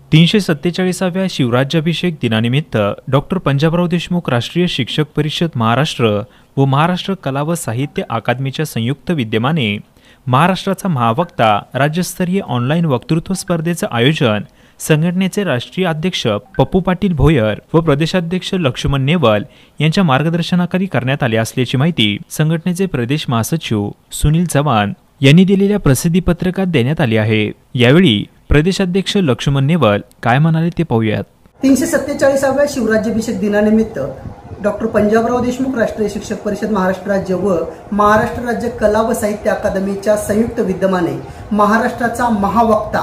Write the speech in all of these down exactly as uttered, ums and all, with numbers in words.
तीनशे सत्तेचाळीसाव्या शिवराज्याभिषेक दिनानिमित्त डॉक्टर पंजाबराव देशमुख राष्ट्रीय शिक्षक परिषद महाराष्ट्र व महाराष्ट्र कला व साहित्य अकादमीच्या संयुक्त विद्यमाने महाराष्ट्राचा महावक्ता राज्यस्तरीय ऑनलाईन वक्तृत्व स्पर्धेचे आयोजन संघटनेचे राष्ट्रीय अध्यक्ष पप्पू पाटील भोयर व प्रदेशाध्यक्ष लक्ष्मण नेवल यांच्या मार्गदर्शनाखाली करण्यात आले असल्याची माहिती संघटनेचे प्रदेश महासचिव सुनील चव्हाण यांनी दिलेल्या प्रसिद्धी पत्रकात देण्यात आली आहे। यावेळी प्रदेशाध्यक्ष लक्ष्मण नेवल काय म्हणाले ते पाहूयात। तीनशे सत्तेचाळीसाव्या शिवराज्याभिषेक दिनानिमित्त डॉक्टर पंजाबराव देशमुख राष्ट्रीय शिक्षक परिषद महाराष्ट्र राज्य व महाराष्ट्र राज्य कला व साहित्य अकादमीच्या संयुक्त विद्यमाने महाराष्ट्राचा महावक्ता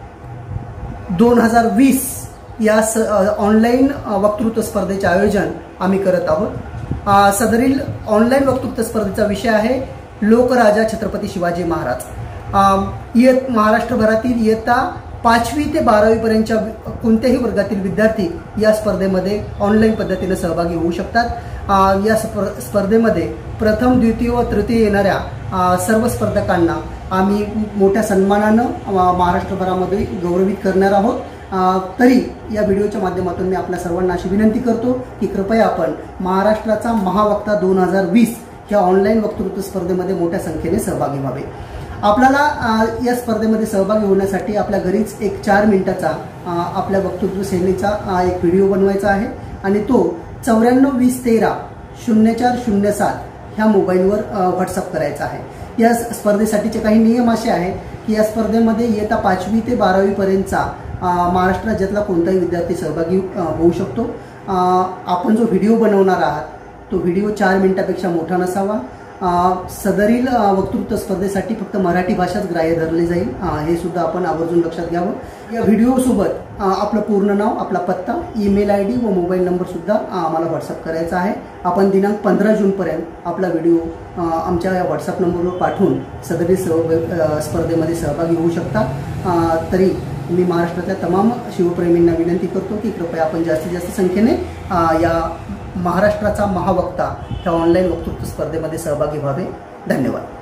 दोन हजार वीस या ऑनलाईन वक्तृत्व स्पर्धेचे आयोजन आम्ही करत आहोत। सदरील ऑनलाईन वक्तृत्व स्पर्धेचा विषय आहे लोकराजा छत्रपती शिवाजी महाराज। इयत महाराष्ट्रभरातील इयत्ता पाचवी ते बारावी पर्यंतच्या कोणत्याही वर्गातील विद्यार्थी या स्पर्धेमध्ये ऑनलाईन पद्धतीने सहभागी होऊ शकतात। या स्पर्धेमध्ये प्रथम द्वितीय व तृतीय येणाऱ्या सर्व स्पर्धकांना आम्ही मोठ्या सन्मानाने महाराष्ट्रभरामध्ये गौरवित करणार आहोत। तरी या व्हिडिओच्या माध्यमातून मी आपल्या सर्वांना अशी विनंती करतो की कृपया आपण महाराष्ट्राचा महावक्ता दोन हजार वीस या ऑनलाईन वक्तृत्व स्पर्धेमध्ये मोठ्या संख्येने सहभागी व्हावे। आपल्याला या स्पर्धेमध्ये सहभागी होण्यासाठी आपल्या घरीच एक चार मिनिटाचा आपल्या वक्तृत्व शैलीचा एक व्हिडिओ बनवायचा आहे आणि तो चौऱ्याण्णव वीस तेरा शून्य चार शून्य सात ह्या मोबाईलवर व्हॉट्सअप करायचा आहे। या स्पर्धेसाठीचे काही नियम असे आहेत की या स्पर्धेमध्ये इयत्ता पाचवी ते बारावी पर्यंतचा महाराष्ट्र राज्यातला कोणताही विद्यार्थी सहभागी होऊ शकतो। आपण जो व्हिडिओ बनवणार आहात तो व्हिडिओ चार मिनिटापेक्षा मोठा नसावा। सदरील वक्तृत्व स्पर्धेसाठी फक्त मराठी भाषाच ग्राह्य धरली जाईल, हे सुद्धा आपण आवर्जून लक्षात घ्यावं। या व्हिडिओसोबत आपलं पूर्ण नाव, आपला पत्ता, ईमेल आय डी व मोबाईल नंबर सुद्धा आम्हाला व्हॉट्सअप करायचा आहे। आपण दिनांक पंधरा जूनपर्यंत आपला व्हिडिओ आमच्या या व्हॉट्सअप नंबरवर पाठवून सदरील स्पर्धेमध्ये सहभागी होऊ शकता। तरी मी महाराष्ट्रातल्या तमाम शिवप्रेमींना विनंती करतो की कृपया आपण जास्तीत जास्त संख्येने या महाराष्ट्राचा महावक्ता ह्या ऑनलाईन वक्तृत्व स्पर्धेमध्ये सहभागी व्हावे। धन्यवाद।